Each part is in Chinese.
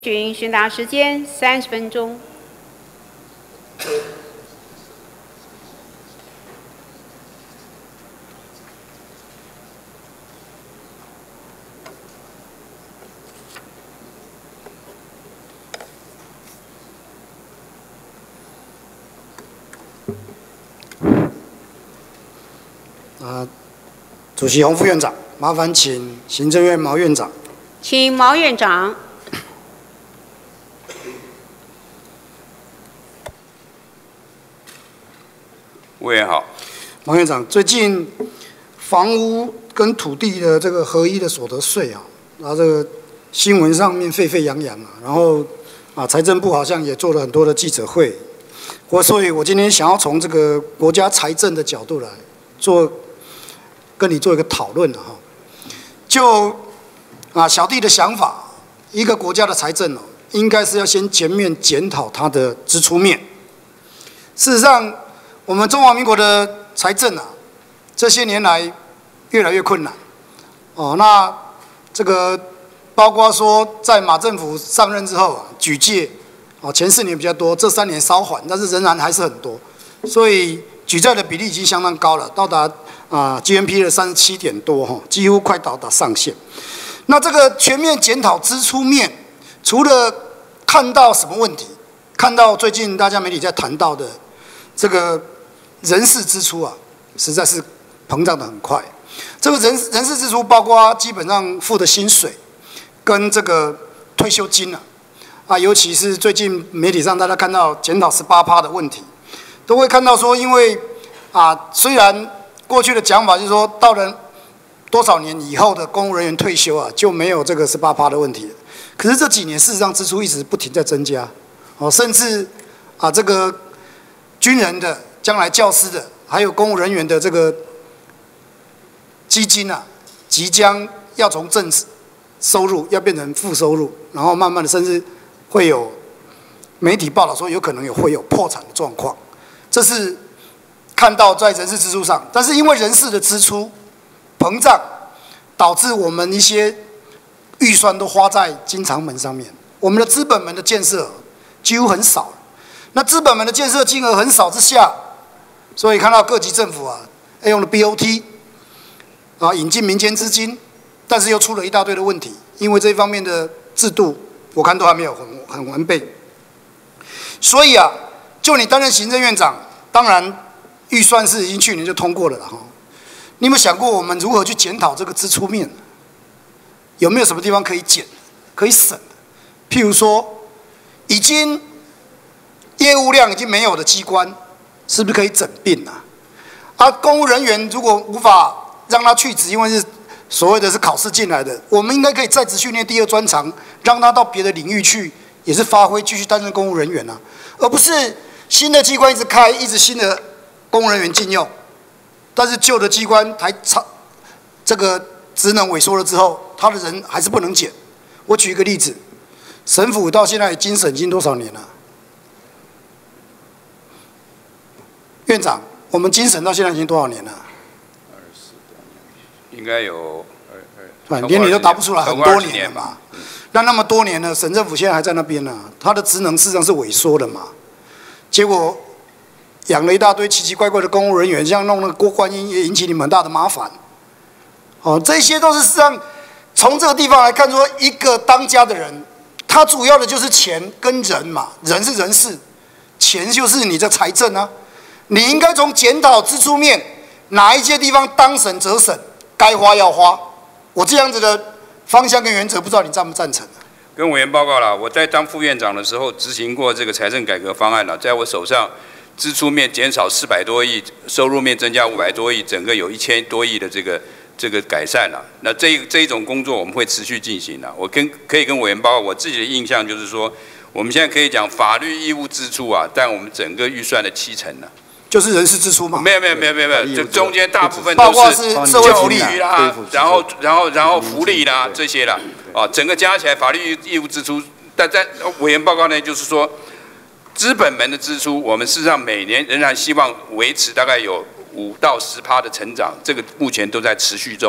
宣达时间30分钟。 主席洪副院长，麻烦请行政院毛院长。 请毛院长。 委员好。 毛院长，最近房屋跟土地的这个合一的所得税啊，然后这个新闻上面沸沸扬扬啊，然后财政部好像也做了很多的记者会，所以我今天想要从这个国家财政的角度来跟你做一个讨论哈。就小弟的想法，一个国家的财政应该是要先全面检讨它的支出面。事实上，我们中华民国的财政这些年来越来越困难。那这个包括说，在马政府上任之后举债前4年比较多，这3年稍缓，但是仍然还是很多，所以举债的比例已经相当高了，到达GNP 的37点多几乎快到达上限。那这个全面检讨支出面，除了看到什么问题，看到最近大家媒体在谈到的这个人事支出实在是膨胀得很快。这个人事支出包括基本上付的薪水跟这个退休金尤其是最近媒体上大家看到检讨18%的问题，都会看到说，因为虽然过去的讲法就是说，到了多少年以后的公务人员退休就没有这个18%的问题了。可是这几年事实上支出一直不停在增加，甚至这个军人的、将来教师的，还有公务人员的这个基金即将要从正收入要变成负收入，然后慢慢的甚至会有媒体报道说有可能会有破产的状况。这是看到在人事支出上，但是因为人事的支出膨胀，导致我们一些预算都花在经常门上面，我们的资本门的建设几乎很少。那资本门的建设金额很少之下，所以看到各级政府用了 BOT 引进民间资金，但是又出了一大堆的问题，因为这一方面的制度我看都还没有很完备。所以就你担任行政院长，当然预算是已经去年就通过了你有没有想过我们如何去检讨这个支出面？有没有什么地方可以减、可以省？譬如说，已经业务量已经没有的机关，是不是可以整并公务人员如果无法让他去职，因为是所谓的是考试进来的，我们应该可以在职训练第2专长，让他到别的领域去，也是发挥继续担任公务人员而不是新的机关一直开，一直新的公务人员进用，但是旧的机关这个职能萎缩了之后，他的人还是不能减。我举一个例子，省府到现在精审已经多少年了？院长，我们精审到现在已经多少年了？ 应该有连你都答不出来，很多年了嘛。那么多年了，省政府现在还在那边他的职能事实上是萎缩的嘛。结果养了一大堆奇奇怪怪的公务人员，像弄那个郭观音也引起你们很大的麻烦。这些都是事实上从这个地方来看，说一个当家的人，他主要的就是钱跟人嘛，人是人事，钱就是你的财政你应该从检讨支出面，哪一些地方当省则省，该花要花。我这样子的方向跟原则，不知道你赞不赞成？ 跟委员报告了，我在当副院长的时候执行过这个财政改革方案在我手上，支出面减少400多亿，收入面增加500多亿，整个有1000多亿的这个改善那这一种工作我们会持续进行我可以跟委员报告，我自己的印象就是说，我们现在可以讲法律义务支出占我们整个预算的70% 就是人事支出嘛？ 没有，就中间大部分都是社会福利啦，然后福利啦这些啦，整个加起来法律义务支出，但在委员报告呢，就是说，资本门的支出，我们事实上每年仍然希望维持大概有5到10%的成长，这个目前都在持续中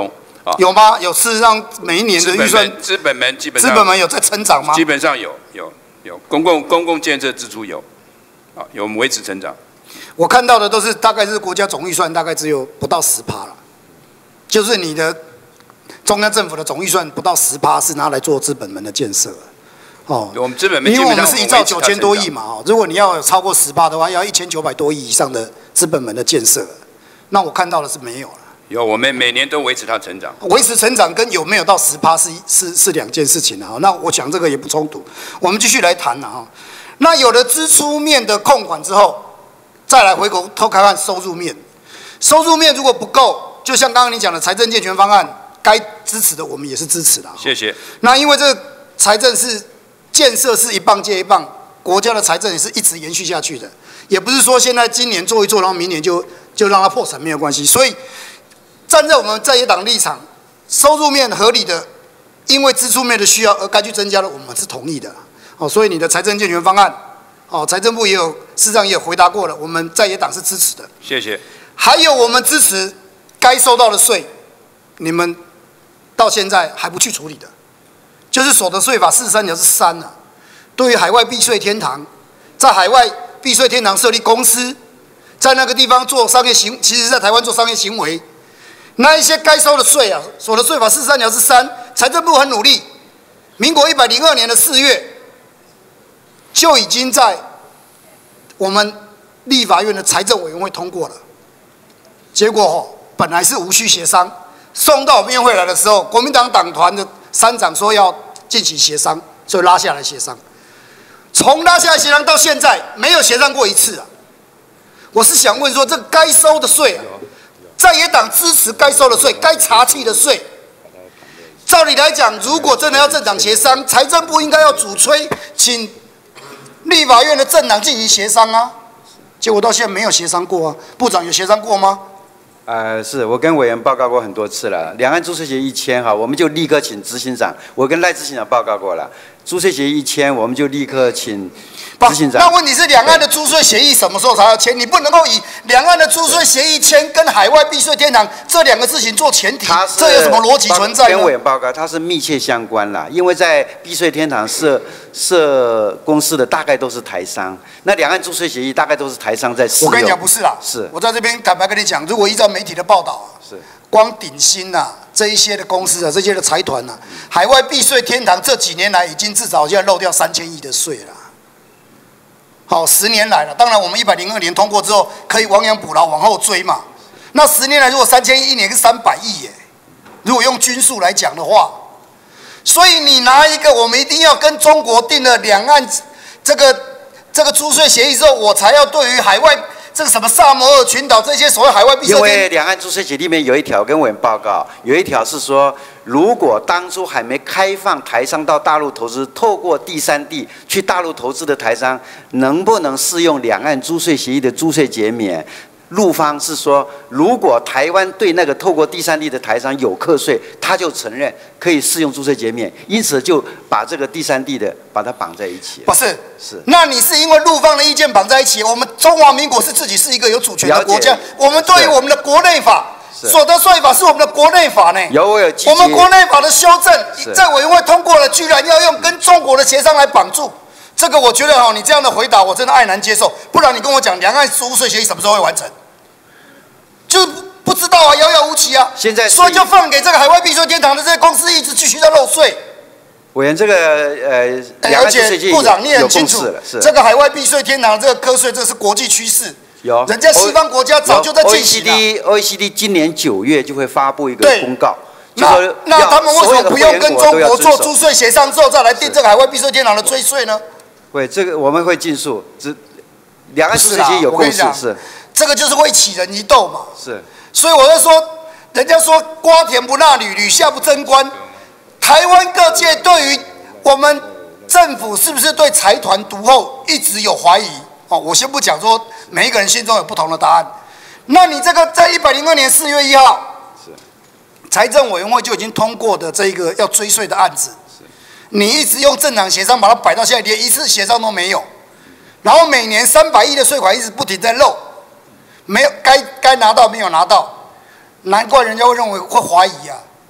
有吗？有，事实上每一年的预算， 资本们基本上资本们有在成长吗？ 基本上有，公共建设支出有，有我们维持成长。 我看到的都是大概是国家总预算大概只有不到10%了，就是你的中央政府的总预算不到10%是拿来做资本们的建设。 我们资本们因为我们是基 1兆9000多亿嘛，如果你要有超过10%的话，要1900多亿以上的资本们的建设，那我看到的是没有了。 有，我们每年都维持它成长。 维持成长跟有没有到10%是两件事情啊。那我想这个也不冲突。我们继续来谈啊。那有了支出面的控管之后，再来回头看收入面。收入面如果不够，就像刚刚你讲的财政健全方案，该支持的我们也是支持的。 谢谢。 那因为这个财政是建设是一棒接一棒，国家的财政也是一直延续下去的，也不是说现在今年做一做，然后明年就让它破产没有关系。所以站在我们在野党立场，收入面合理的，因为支出面的需要而该去增加的，我们是同意的。所以你的财政健全方案，财政部也有，事实上也有回答过了，我们在野党是支持的。 谢谢。 还有我们支持该收到的税，你们到现在还不去处理的，就是所得税法43条是删了。对于海外避税天堂，在海外避税天堂设立公司，在那个地方做商业行，其实在台湾做商业行为，那一些该收的税啊，所得税法43条是删。财政部很努力，民国102年的4月就已经在我们立法院的财政委员会通过了。结果本来是无需协商，送到我们院会来的时候，国民党党团的3长说要进行协商，所以拉下来协商。从拉下来协商到现在，没有协商过一次啊！我是想问说，这该收的税啊，在野党支持该收的税，该查缉的税，照理来讲，如果真的要政党协商，财政部应该要主催，请立法院的政党进行协商啊。结果到现在没有协商过啊，部长有协商过吗？ 是我跟委员报告过很多次了。两岸租税协议一签哈，我们就立刻请执行长。我跟赖执行长报告过了，租税协议一签，我们就立刻请执行长。那问题是，两岸的租税协议什么时候才要签？你不能够以两岸的租税协议签跟海外避税天堂这2个事情做前提，这有什么逻辑存在呢？ 跟委员报告，它是密切相关啦，因为在避税天堂设公司的大概都是台商，那两岸租税协议大概都是台商在使用。 我跟你讲不是啦， 是我在这边坦白跟你讲，如果依照媒体的报道， 是光鼎新呐这一些的公司啊，这些的财团呐，海外避税天堂这几年来已经至少现在漏掉3000亿的税了。好，10年来了，当然我们102年通过之后可以亡羊补牢往后追嘛。那10年来如果3000亿一年是300亿耶，如果用均数来讲的话。所以你拿一个我们一定要跟中国订了两岸这个租税协议之后，我才要对于海外这个什么萨摩尔群岛这些所谓海外避税， 因为两岸租税协议里面有一条跟委员报告，有一条是说，如果当初还没开放台商到大陆投资，透过第三地去大陆投资的台商，能不能适用两岸租税协议的租税减免？陆方是说，如果台湾对那个透过第三地的台商有课税，他就承认可以适用租税减免，因此就把这个第三地的把它绑在一起。 不是，那你是因为陆方的意见绑在一起？我们中华民国是自己是一个有主权的国家，我们对于我们的国内法。所得税法是我们的国内法呢，我们国内法的修正，在委员会通过了，居然要用跟中国的协商来绑住。这个我觉得你这样的回答我真的爱难接受。不然你跟我讲两岸租税协议什么时候会完成，就不知道啊，遥遥无期啊。 现在所以就放给这个海外避税天堂的这些公司一直继续在漏税。 委员，这个而且部长你也很清楚，这个海外避税天堂这个课税，这是国际趋势。有，人家西方国家早就在进行了。 OECD 今年9月就会发布一个公告。 那他们为什么不用跟中国做租税协商之后再来定这个海外避税天堂的追税呢？ 会，这个我们会尽速。两岸租税协议有共识，是这个就是会起人疑窦嘛。 是， 所以我在说，人家说瓜田不纳履，履下不争官。台湾各界对于我们政府是不是对财团独厚一直有怀疑？我先不讲说每一个人心中有不同的答案。那你这个在102年4月1号，财政委员会就已经通过的这个要追税的案子，你一直用政党协商把它摆到现在，连一次协商都没有，然后每年300亿的税款一直不停在漏，没有该拿到没有拿到，难怪人家会认为会怀疑啊。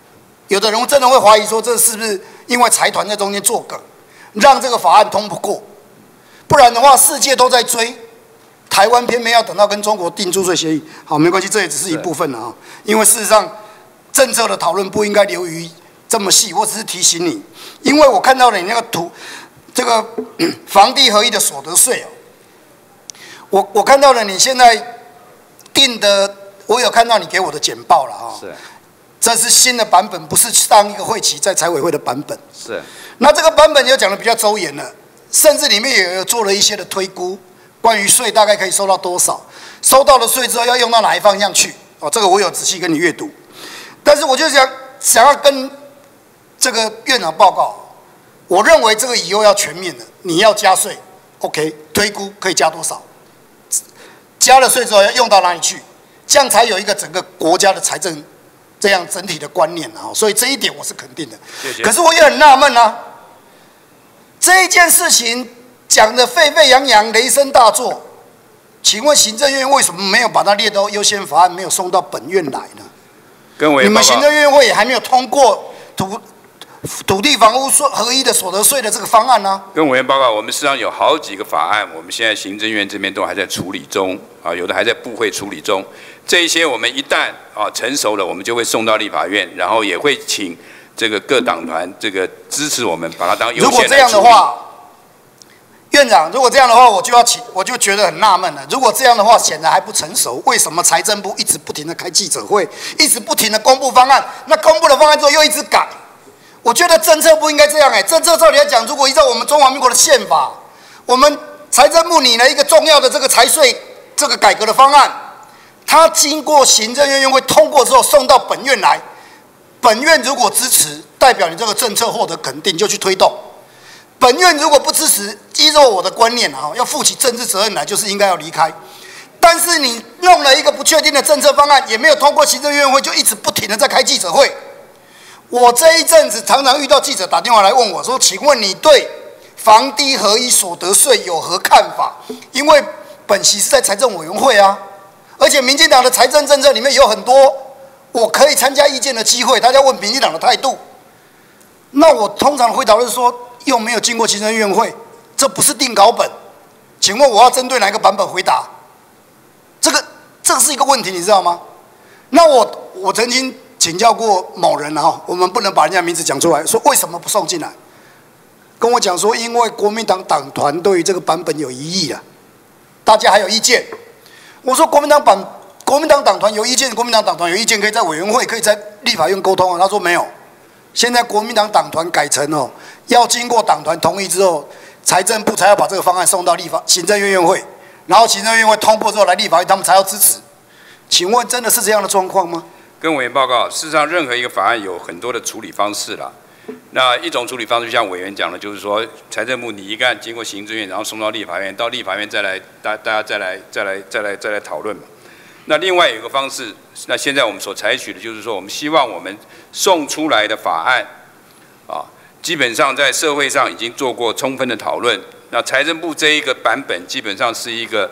有的人真的会怀疑说，这是不是因为财团在中间作梗，让这个法案通不过？不然的话，世界都在追，台湾偏偏要等到跟中国订租税协议。好，没关系，这也只是一部分了啊。因为事实上，政策的讨论不应该流于这么细。我只是提醒你，因为我看到了你那个这个房地合一的所得税哦，我看到了你现在定的，我有看到你给我的简报了啊。 是。 这是新的版本，不是上一个会期在财委会的版本。 是。 那这个版本就讲的比较周延了，甚至里面也有做了一些的推估，关于税大概可以收到多少，收到了税之后要用到哪一方向去。哦，这个我有仔细跟你阅读。但是我就想要跟这个院长报告，我认为这个以后要全面的，你要加税 ，OK， 推估可以加多少，加了税之后要用到哪里去，这样才有一个整个国家的财政。这样整体的观念啊，所以这一点我是肯定的。 谢谢。 可是我也很纳闷啊，这一件事情讲得沸沸扬扬、雷声大作，请问行政院为什么没有把它列到优先法案，没有送到本院来呢？你们行政院会也还没有通过土地房屋合一的所得税的这个方案呢？ 跟委员报告，我们实际上有好几个法案，我们现在行政院这边都还在处理中啊，有的还在部会处理中。这一些我们一旦成熟了，我们就会送到立法院，然后也会请这个各党团这个支持我们，把它当优先来处理。如果这样的话， 院长，如果这样的话，我就觉得很纳闷了。如果这样的话，显然还不成熟，为什么财政部一直不停的开记者会，一直不停的公布方案？那公布了方案之后又一直改？我觉得政策不应该这样政策照理来讲，如果依照我们中华民国的宪法，我们财政部拟了一个重要的这个财税这个改革的方案。它经过行政院院会通过之后送到本院来，本院如果支持，代表你这个政策获得肯定，就去推动；本院如果不支持，依照我的观念要负起政治责任来，就是应该要离开。但是你弄了一个不确定的政策方案，也没有通过行政院会，就一直不停的在开记者会。我这一阵子常常遇到记者打电话来问我说：“请问你对房地合一所得税有何看法？”因为本席是在财政委员会啊。而且民进党的财政政策里面有很多我可以参加意见的机会，大家问民进党的态度。那我通常回答是说，又没有经过行政院会，这不是定稿本，请问我要针对哪一个版本回答？这是一个问题，你知道吗？那我曾经请教过某人我们不能把人家名字讲出来，说为什么不送进来？跟我讲说，因为国民党党团对于这个版本有疑义了，大家还有意见。我说国民党党团有意见，国民党党团有意见，可以在委员会，可以在立法院沟通他说没有，现在国民党党团改成要经过党团同意之后，财政部才要把这个方案送到行政院院会，然后行政院会通过之后来立法院，他们才要支持。请问真的是这样的状况吗？ 跟委员报告，事实上任何一个法案有很多的处理方式啦。那一种处理方式，就像委员讲的，就是说财政部拟一个案经过行政院，然后送到立法院，到立法院再来大家再来讨论嘛。那另外有一个方式，那现在我们所采取的就是说，我们希望我们送出来的法案基本上在社会上已经做过充分的讨论。那财政部这一个版本基本上是一个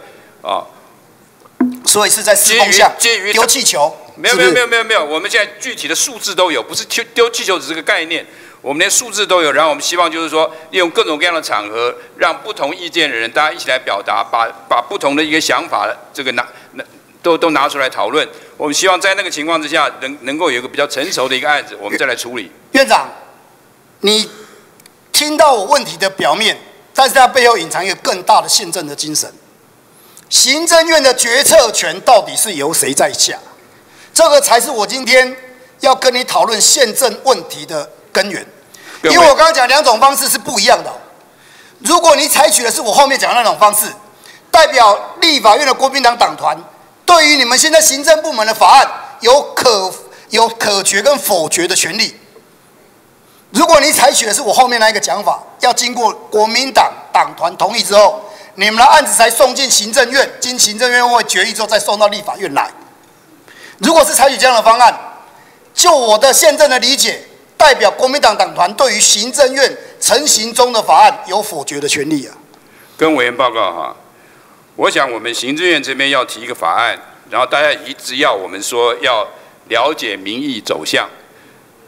所以是在施工项丢气球。 没有，我们现在具体的数字都有，不是丢气球只是个概念，我们连数字都有。然后我们希望就是说，利用各种各样的场合，让不同意见的人大家一起来表达，把不同的一个想法这个都拿出来讨论。我们希望在那个情况之下，能够有一个比较成熟的一个案子，我们再来处理。 院长，你听到我问题的表面，但是它背后隐藏一个更大的宪政的精神。行政院的决策权到底是由谁在下？这个才是我今天要跟你讨论宪政问题的根源。因为我刚刚讲两种方式是不一样的。如果你采取的是我后面讲的那种方式，代表立法院的国民党党团对于你们现在行政部门的法案有可决跟否决的权利。如果你采取的是我后面那一个讲法，要经过国民党党团同意之后，你们的案子才送进行政院，经行政院会决议之后再送到立法院来。如果是采取这样的方案，就我的宪政的理解，代表国民党党团对于行政院成型中的法案有否决的权利啊。 跟委员报告我想我们行政院这边要提一个法案，然后大家一直要我们说要了解民意走向。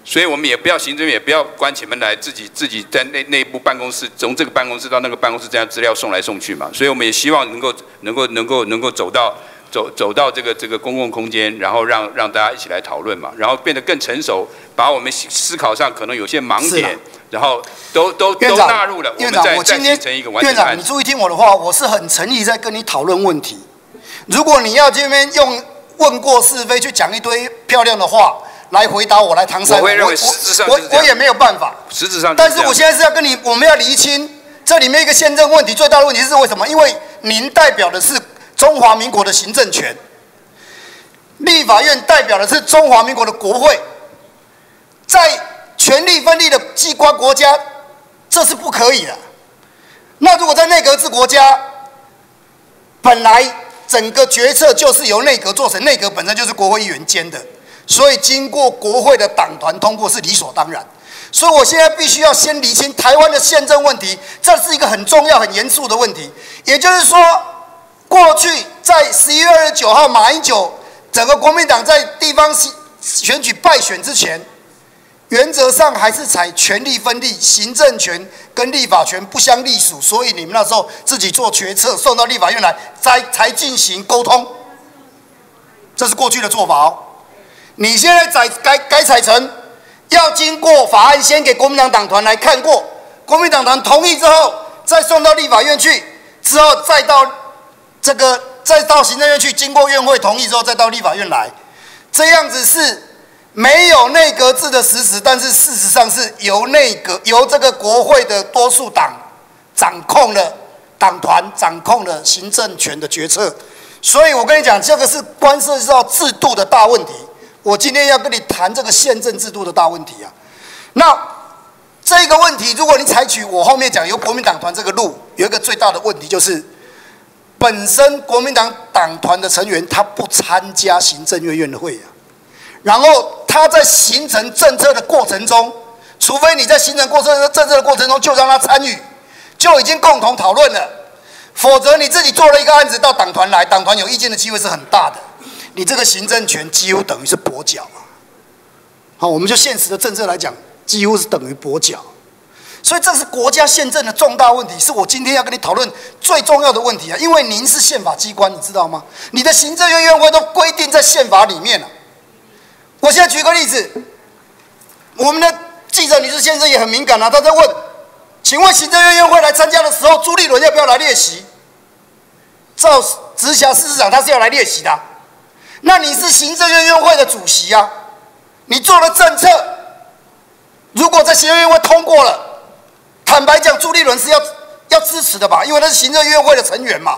所以我们也不要行政院也不要关起门来自己在内部办公室，从这个办公室到那个办公室这样资料送来送去嘛。所以我们也希望能够走到这个公共空间，然后让大家一起来讨论嘛，然后变得更成熟，把我们思考上可能有些盲点，然后都纳入了，我们再形成一个完整的案子。 院长，你注意听我的话，我是很诚意在跟你讨论问题。如果你要这边用问过是非去讲一堆漂亮的话来回答我，来搪塞我会认为实质上我也没有办法。 实质上， 但是我现在是要跟你，我们要厘清这里面一个宪政问题，最大的问题是为什么？因为您代表的是中华民国的行政权，立法院代表的是中华民国的国会，在权力分立的机关国家，这是不可以的。那如果在内阁制国家，本来整个决策就是由内阁做成，内阁本身就是国会议员监的，所以经过国会的党团通过是理所当然。所以我现在必须要先厘清台湾的宪政问题，这是一个很重要、很严肃的问题。也就是说，过去在11月29号马英九整个国民党在地方选举败选之前，原则上还是采权力分立，行政权跟立法权不相隶属，所以你们那时候自己做决策，送到立法院来，才进行沟通。这是过去的做法哦。你现在改采成要经过法案先给国民党党团来看过，国民党团同意之后，再送到立法院去，之后再到行政院去，经过院会同意之后，再到立法院来，这样子是没有内阁制的实质，但是事实上是由这个国会的多数党掌控了党团，掌控了行政权的决策。所以我跟你讲，这个是关涉到制度的大问题。我今天要跟你谈这个宪政制度的大问题啊。那这个问题，如果你采取我后面讲由国民党团这个路，有一个最大的问题就是，本身国民党党团的成员他不参加行政院院的会啊，然后他在形成政策的过程中，除非你在形成政策的过程中就让他参与，就已经共同讨论了，否则你自己做了一个案子到党团来，党团有意见的机会是很大的。你这个行政权几乎等于是跛脚啊！好，我们就现实的政策来讲，几乎是等于跛脚。所以这是国家宪政的重大问题，是我今天要跟你讨论最重要的问题啊！因为您是宪法机关，你知道吗？你的行政院院会都规定在宪法里面了。我现在举个例子，我们的记者女士先生也很敏感啊，他在问：请问行政院院会来参加的时候，朱立伦要不要来列席？照直辖市市长他是要来列席的啊。那你是行政院院会的主席啊，你做了政策，如果在行政院会通过了，坦白讲，朱立伦是要支持的吧，因为他是行政院会的成员嘛。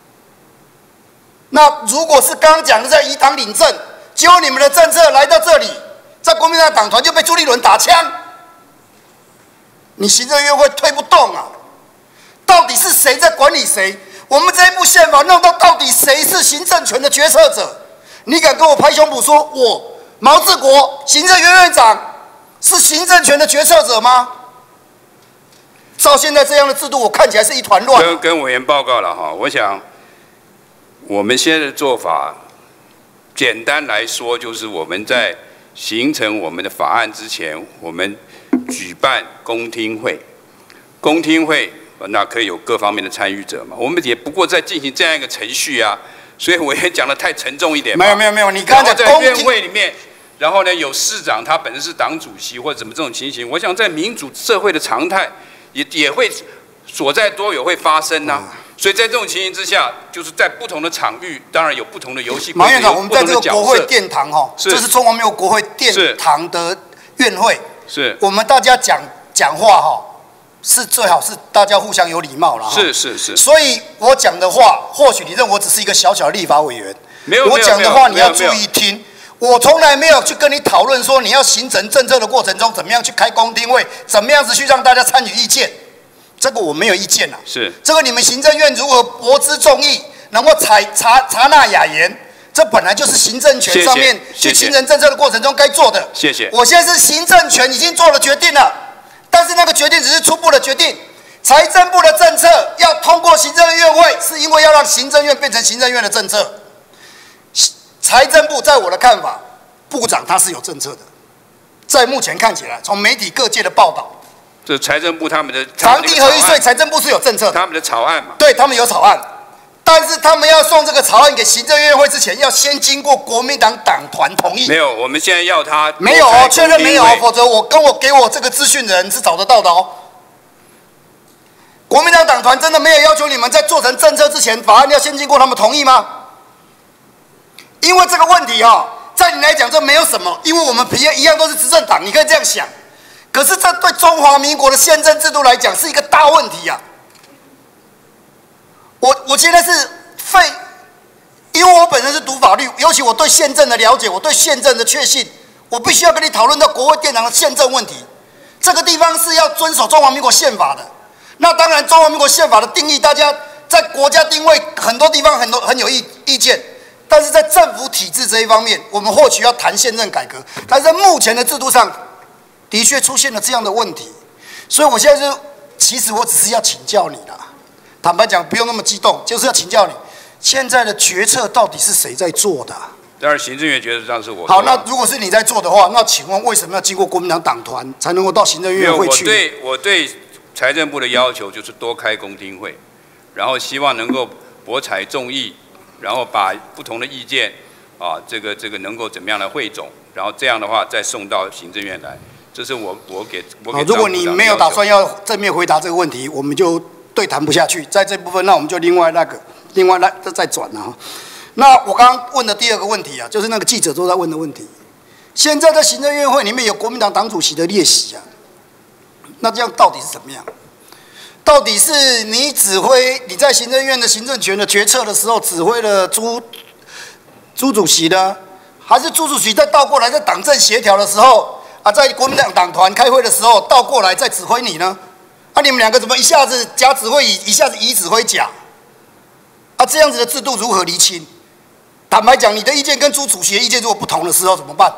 那如果是刚刚讲的在移党领政，结果你们的政策来到这里，在国民党党团就被朱立伦打枪，你行政院会推不动啊。到底是谁在管理谁？我们这一部宪法弄到底谁是行政权的决策者？你敢跟我拍胸脯说，我毛治国行政院院长是行政权的决策者吗？照现在这样的制度，我看起来是一团乱。 跟委员报告了哈，我想我们现在的做法，简单来说就是我们在形成我们的法案之前，我们举办公听会，公听会那可以有各方面的参与者嘛，我们也不过在进行这样一个程序啊。所以我也讲得太沉重一点嘛。 没有，你刚才在院会里面，然后呢有市长他本身是党主席或者怎么这种情形，我想在民主社会的常态也会所在多有会发生啊。所以在这种情形之下，就是在不同的场域，当然有不同的游戏规则。 马院长，我们在这个国会殿堂哈，这是中华民国国会殿堂的院会， 是我们大家讲话哈。是最好是大家互相有礼貌啦。 是。 所以我讲的话，或许你认为我只是一个小小的立法委员，我讲的话你要注意听。我从来没有去跟你讨论说你要形成政策的过程中怎么样去开公听会，怎么样子去让大家参与意见，这个我没有意见啦。 是这个你们行政院如何博知众议，能够察纳雅言，这本来就是行政权上面去形成政策的过程中该做的。 谢谢。 我现在是行政权已经做了决定了。但是那个决定只是初步的决定，财政部的政策要通过行政院会，是因为要让行政院变成行政院的政策。财政部在我的看法，部长他是有政策的， 在目前看起来，从媒体各界的报道， 这财政部他们的场地合一税，财政部是有政策的， 他们的草案嘛， 对他们有草案，但是他们要送这个草案给行政院会之前，要先经过国民党党团同意。 没有，我们现在要他没有哦，确认没有哦，否则给我这个资讯的人是找得到的哦。国民党党团真的没有要求你们在做成政策之前，法案要先经过他们同意吗？因为这个问题哦，在你来讲这没有什么，因为我们一样都是执政党，你可以这样想。可是这对中华民国的宪政制度来讲是一个大问题啊！我现在是因为我本身是读法律，尤其我对宪政的了解，我对宪政的确信，我必须要跟你讨论到国会殿堂的宪政问题。这个地方是要遵守中华民国宪法的。那当然，中华民国宪法的定义，大家在国家定位很多地方很有意见，但是在政府体制这一方面，我们或许要谈宪政改革，但是在目前的制度上，的确出现了这样的问题。所以我现在其实我只是要请教你啦，坦白讲，不用那么激动，就是要请教你，现在的决策到底是谁在做的啊？ 当然，行政院决策上是我。 好，那如果是你在做的话，那请问为什么要经过国民党党团才能够到行政院会去？ 我对财政部的要求就是多开公听会，然后希望能够博采众议，然后把不同的意见啊，这个能够怎么样来汇总，然后这样的话再送到行政院来。这是我给如果你没有打算要正面回答这个问题，我们就对谈不下去。在这部分，那我们就另外再转了哈。那我刚刚问的第二个问题啊，就是那个记者都在问的问题。现在在行政院会里面有国民党党主席的列席啊，那这样到底是怎么样？到底是你在行政院的行政权的决策的时候指挥了朱主席呢，还是朱主席再倒过来在党政协调的时候啊，在国民党党团开会的时候倒过来再指挥你呢？啊，你们两个怎么一下子甲指挥乙，一下子乙指挥甲？啊，这样子的制度如何厘清？坦白讲，你的意见跟朱主席的意见如果不同的时候怎么办？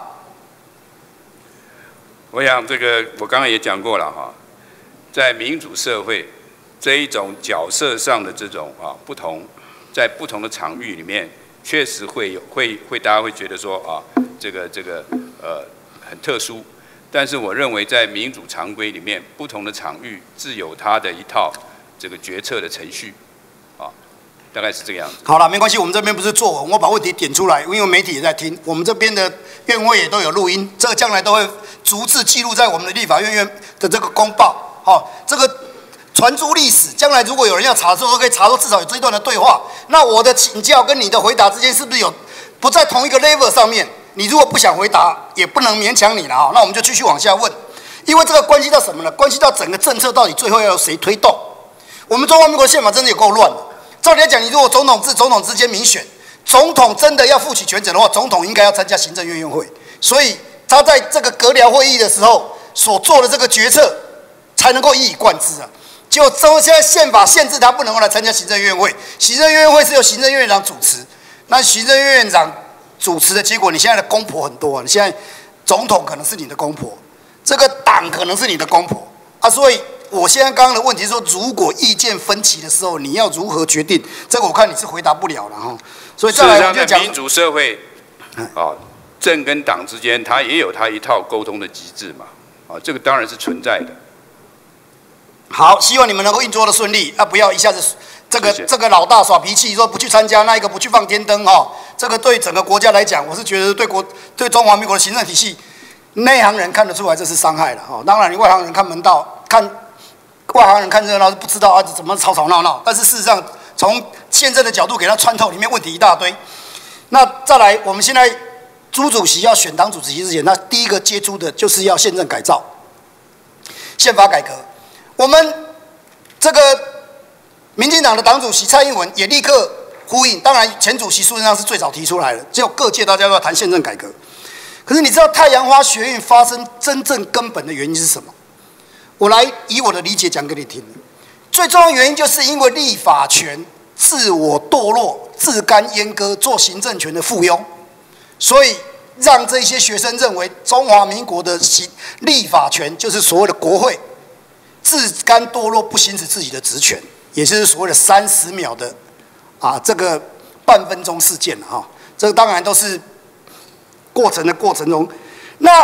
我想这个我刚刚也讲过了哈，在民主社会这一种角色上的这种不同，在不同的场域里面，确实会大家会觉得说这个很特殊，但是我认为在民主常规里面，不同的场域自有它的一套这个决策的程序大概是这个样子。好了，没关系，我们这边不是作文，我把问题点出来，因为媒体也在听，我们这边的院会也都有录音，这个将来都会逐字记录在我们的立法院的这个公报，这个传诸历史，将来如果有人要查的时候，都可以查到至少有这一段的对话。那我的请教跟你的回答之间是不是有不在同一个 level 上面？你如果不想回答，也不能勉强你了那我们就继续往下问，因为这个关系到什么呢？关系到整个政策到底最后要由谁推动。我们中华民国宪法真的有够乱的。照理来讲，你如果总统之间民选，总统真的要负起全责的话，总统应该要参加行政院院会，所以他在这个阁僚会议的时候所做的这个决策，才能够一以贯之啊。结果现在宪法限制他不能够来参加行政院会，行政院会是由行政院长主持，那行政院长主持的结果，你现在的公婆很多啊，你现在总统可能是你的公婆，这个党可能是你的公婆啊，所以。我现在刚刚的问题是说，如果意见分歧的时候，你要如何决定？这个我看你是回答不了了哈。所以再来我就讲， 民主社会，政跟党之间，它也有它一套沟通的机制嘛，这个当然是存在的。 好，希望你们能够运作的顺利，不要一下子这个老大耍脾气，说不去参加，那一个不去放天灯这个对整个国家来讲，我是觉得对中华民国的行政体系，内行人看得出来这是伤害了当然，你外行人看门道外行人看热闹是不知道怎么吵吵闹闹，但是事实上从宪政的角度给他穿透，里面问题一大堆。那再来，我们现在朱主席要选党主席之前，他第一个接触的就是要宪政改造、宪法改革。我们这个民进党的党主席蔡英文也立刻呼应，当然前主席苏贞昌是最早提出来的，只有各界大家都要谈宪政改革。可是你知道太阳花学运发生真正根本的原因是什么？我来以我的理解讲给你听。最重要的原因就是因为立法权自我堕落、自甘阉割，做行政权的附庸，所以让这些学生认为中华民国的立法权就是所谓的国会自甘堕落，不行使自己的职权，也就是所谓的30秒的这个半分钟事件这个当然都是过程中。那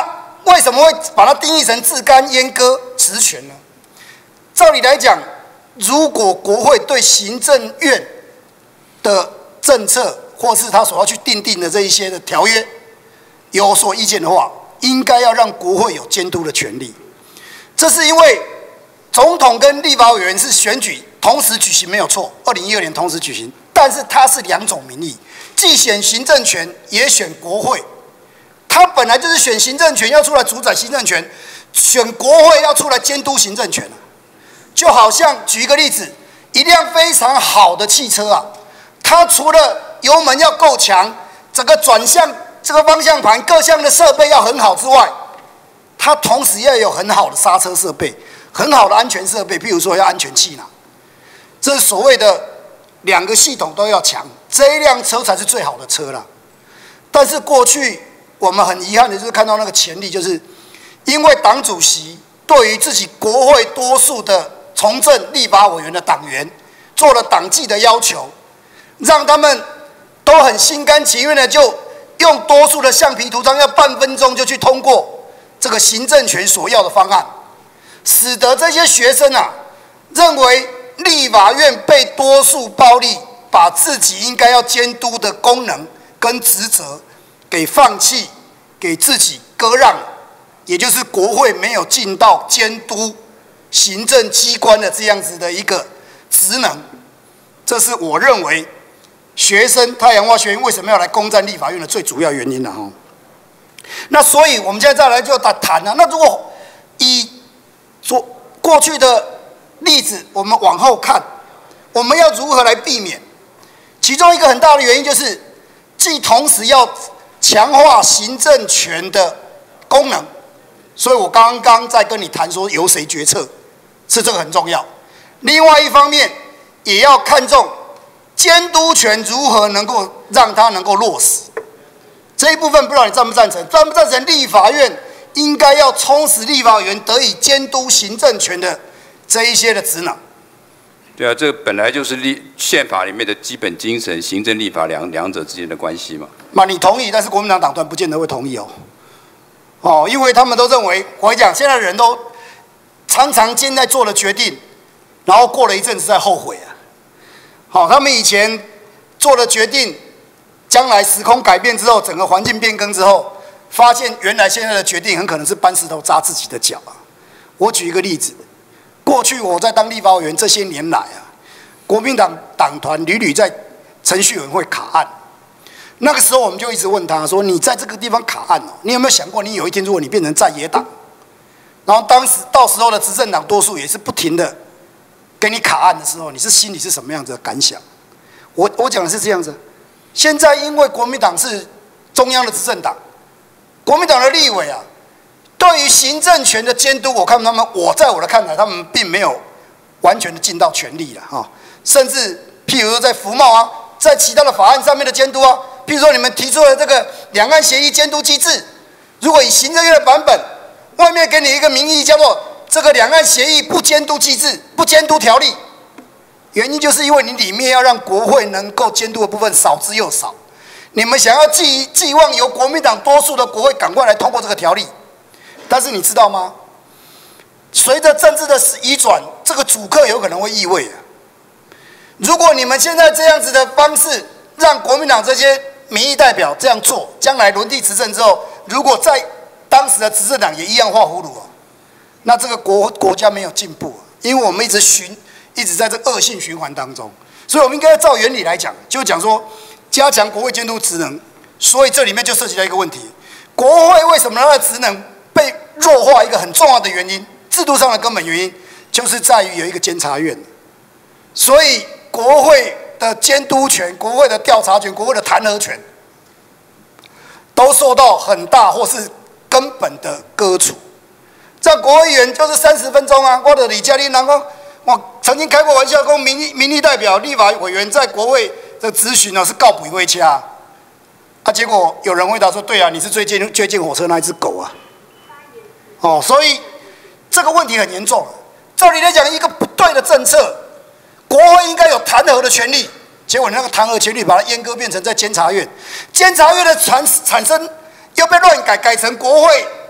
为什么会把它定义成自干阉割职权呢？照理来讲，如果国会对行政院的政策或是他所要去订定的这一些的条约有所意见的话，应该要让国会有监督的权利。这是因为总统跟立法委员是选举同时举行没有错，2012年同时举行，但是它是两种民意，既选行政权也选国会。他本来就是选行政权要出来主宰行政权，选国会要出来监督行政权。就好像举一个例子，一辆非常好的汽车啊，它除了油门要够强，整个转向这个方向盘各项的设备要很好之外，它同时要有很好的刹车设备、很好的安全设备，譬如说要安全气囊。这是所谓的两个系统都要强，这一辆车才是最好的车啦。但是过去我们很遗憾的就是看到那个前例，就是因为党主席对于自己国会多数的从政立法委员的党员做了党纪的要求，让他们都很心甘情愿的就用多数的橡皮图章，要半分钟就去通过这个行政权所要的方案，使得这些学生啊认为立法院被多数暴力，把自己应该要监督的功能跟职责给放弃，给自己割让，也就是国会没有尽到监督行政机关的这样子的一个职能。这是我认为学生太阳花学运为什么要来攻占立法院的最主要原因了哈。那所以我们现在再来就谈啊，那如果以过去的例子，我们往后看，我们要如何来避免？其中一个很大的原因就是，既同时要强化行政权的功能，所以我刚刚在跟你谈说由谁决策，是这个很重要。另外一方面，也要看重监督权如何能够让它能够落实。这一部分不知道你赞不赞成？赞不赞成立法院应该要充实立法委员得以监督行政权的这一些的职能？ 对啊，这个本来就是宪法里面的基本精神，行政立法两者之间的关系嘛。 那你同意，但是国民党党团不见得会同意哦，因为他们都认为，我跟你讲，现在的人都常常现在做了决定，然后过了一阵子再后悔啊。他们以前做了决定，将来时空改变之后，整个环境变更之后，发现原来现在的决定很可能是搬石头扎自己的脚啊。我举一个例子。过去我在当立法委员这些年来啊，国民党党团屡屡在程序委员会卡案。那个时候我们就一直问他说：“你在这个地方卡案哦，你有没有想过，你有一天如果你变成在野党，然后到时候的执政党多数也是不停的给你卡案的时候，你是心里是什么样子的感想？”我讲的是这样子。现在因为国民党是中央的执政党，国民党的立委啊。对于行政权的监督，在我的看来，他们并没有完全的尽到全力了哈。甚至譬如说在服贸啊，在其他的法案上面的监督啊，譬如说你们提出的这个两岸协议监督机制，如果以行政院的版本，外面给你一个名义叫做这个两岸协议不监督机制、不监督条例，原因就是因为你里面要让国会能够监督的部分少之又少，你们想要寄望由国民党多数的国会赶快来通过这个条例。但是你知道吗？随着政治的移转，这个主客有可能会易位啊。如果你们现在这样子的方式，让国民党这些民意代表这样做，将来轮替执政之后，如果在当时的执政党也一样画葫芦那这个国家没有进步因为我们一直在这恶性循环当中。所以我们应该照原理来讲，就讲说加强国会监督职能。所以这里面就涉及到一个问题：国会为什么它的职能被弱化？一个很重要的原因，制度上的根本原因，就是在于有一个监察院。所以国会的监督权、国会的调查权、国会的弹劾权，都受到很大或是根本的割除。这国会议员就是30分钟啊！我的李嘉玲，然后我曾经开过玩笑，说民意代表、立法委员在国会的质询是告不回家结果有人回答说：“对啊，你是最接近火车那一只狗啊！”所以这个问题很严重。照理来讲，一个不对的政策，国会应该有弹劾的权利，结果你那个弹劾权利把它阉割变成在监察院，监察院的产生又被乱改成国会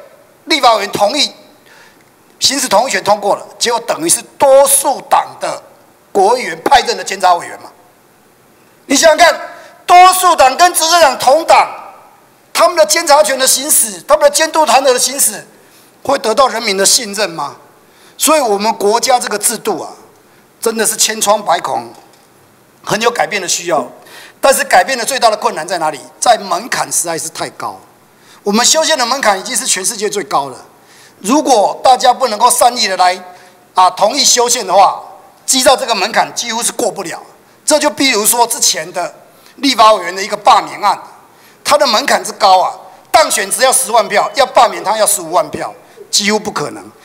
立法委员同意行使同意权通过了，结果等于是多数党的国会议员派任的监察委员嘛？你想想看，多数党跟执政党同党，他们的监察权的行使，他们的监督弹劾的行使，会得到人民的信任吗？所以，我们国家这个制度啊，真的是千疮百孔，很有改变的需要。但是，改变的最大的困难在哪里？在门槛实在是太高。我们修宪的门槛已经是全世界最高了。如果大家不能够善意的来同意修宪的话，依照这个门槛几乎是过不了。这就比如说之前的立法委员的一个罢免案，它的门槛之高啊，当选只要10万票，要罢免他要15万票，几乎不可能。